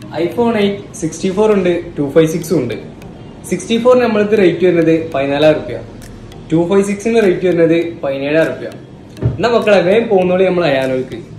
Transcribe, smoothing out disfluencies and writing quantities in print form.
iPhone 8 64 ഉണ്ട് 256 ഉണ്ട്. 64 നമ്മൾക്ക് റേറ്റ് വരുന്നത് 14,000 രൂപ, 256 റേറ്റ് വരുന്നത് 17,000 രൂപ. എന്നാ മക്കളെ വേഗം പോകുന്നോളി നമ്മൾ അയാനോൾക്ക്.